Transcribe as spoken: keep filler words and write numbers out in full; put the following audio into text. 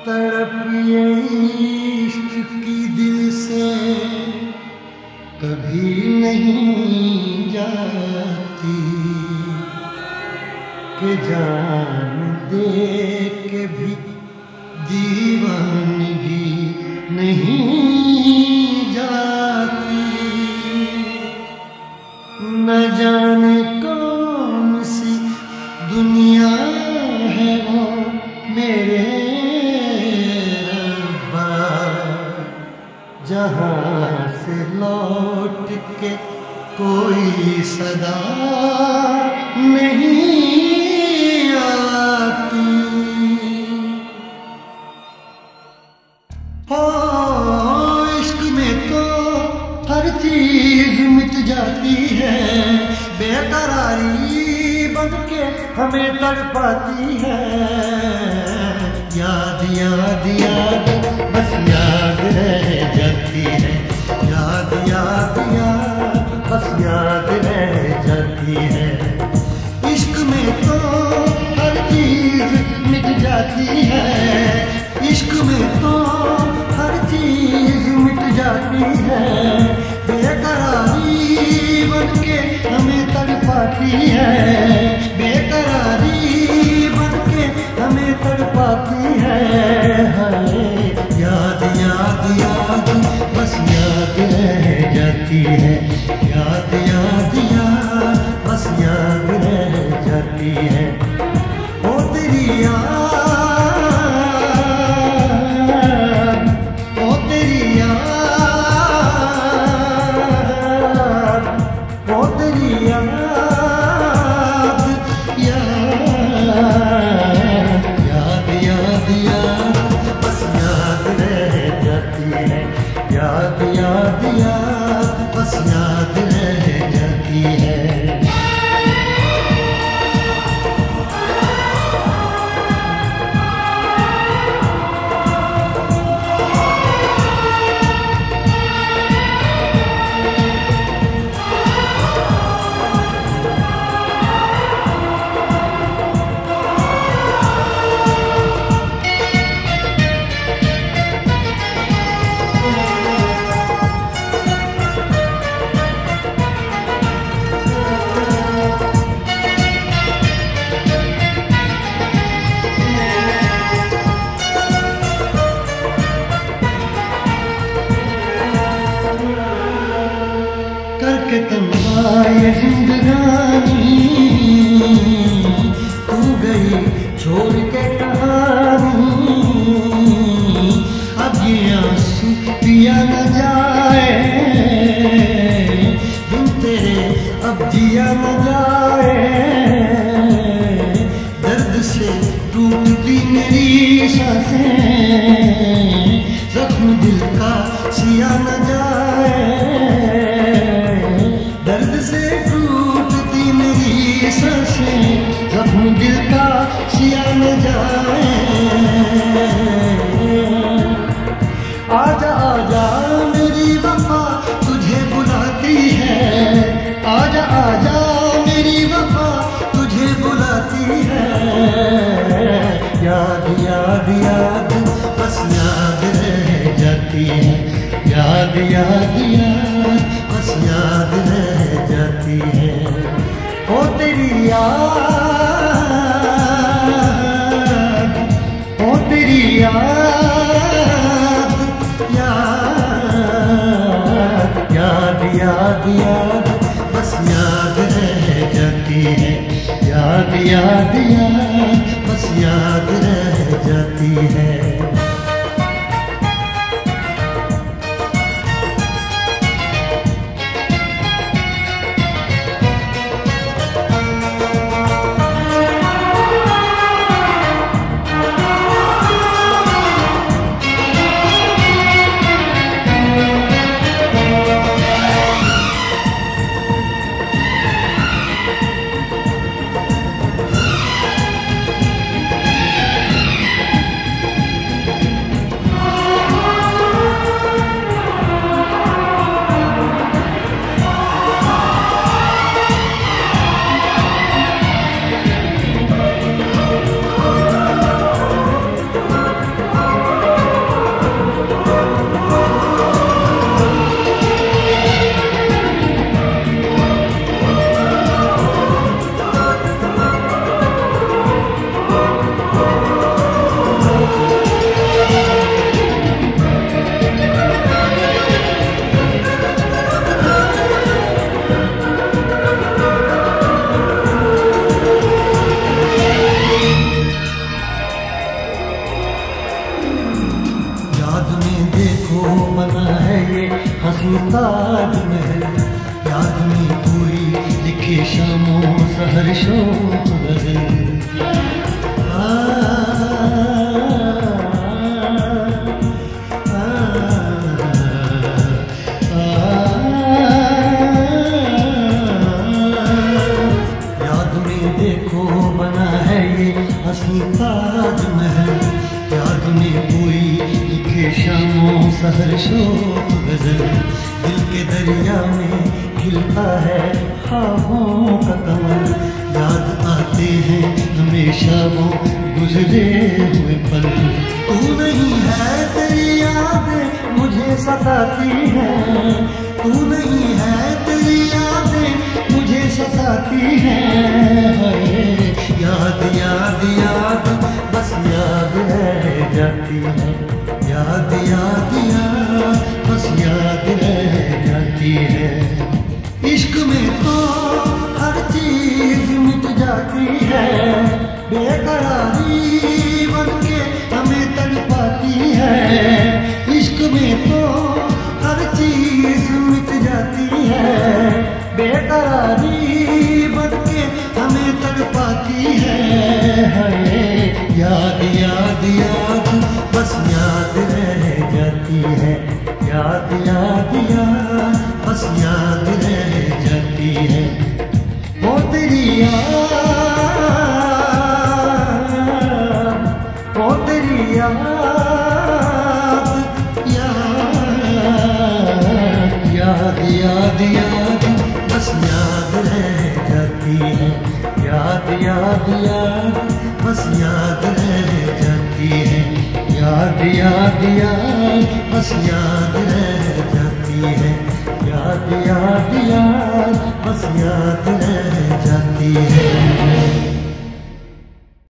तड़प ये इश्क की दिल से कभी नहीं जाती कि जान दे के भी दीवानगी नहीं जाती। न जाने कौन सी दुनिया है वो मेरे रब्बा, जहाँ से लौट के कोई सदा नहीं आती। हो इश्क में तो हर चीज मिट जाती है, बेकरारी बनके हमें तड़पाती है। याद याद याद बस याद रह जाती है, याद याद याद बस याद रह जाती है। इश्क में तो हर चीज मिट जाती है, इश्क में तो हर चीज मिट जाती है। बेकरारी बनके हमें तड़पाती है, बेकरारी बनके हमें तड़पाती है। याद याद याद बस याद रह जाती है, याद याद याद बस याद रह जाती है। ओ तेरी याद, ओ तेरी याद, ओ तेरी याद, याद याद याद बस याद रह जाती है। करके तन्हाई जिंदगानी तू गई छोड़ के कहानी। अब ये आंसू पिया न जाए, बिन तेरे अब जिया न जाए। दर्द से टूटती मेरी सांसें, जख्म दिल का सिया न जाए। दर्द से टूटती मेरी सांसें, जख्म दिल का सिया न जाए। आजा आजा मेरी वफा तुझे बुलाती है, आजा आजा मेरी वफा तुझे बुलाती है। याद याद याद बस याद रह जाती है, याद याद याद बस याद रह जाती है। ओ तेरी याद, ओ तेरी याद, याद याद याद याद बस याद रह जाती है, याद याद याद बस याद रह जाती है। सहर शोक गजल। आ, आ, आ, याद में देखो बना है ये हंसी ताजमहल, याद में कोई लिखे शामों सहर शोक गजल। दिल के दरिया में खिलता है ख्वाबों का कमल, याद आते हैं हमेशा वो गुजरे हुए पल। तू नहीं है तेरी यादें मुझे सताती हैं, तू नहीं है तेरी यादें मुझे सताती हैं। याद याद याद बस याद रह जाती है, याद याद याद बस याद रह जाती है। इश्क में तो हर चीज मिट जाती है, बेकरारी बनके हमें तड़पाती है। इश्क में तो हर चीज मिट जाती है, बेकरारी बनके हमें तड़पाती है। याद याद याद बस याद रह जाती है, याद याद याद बस याद रह जाती है। वो तेरी याद, वो तेरी याद, याद याद याद याद बस याद रह जाती है, याद याद याद बस याद रह जाती है। याद याद याद बस याद रह जाती है, याद याद याद बस याद रह जाती है।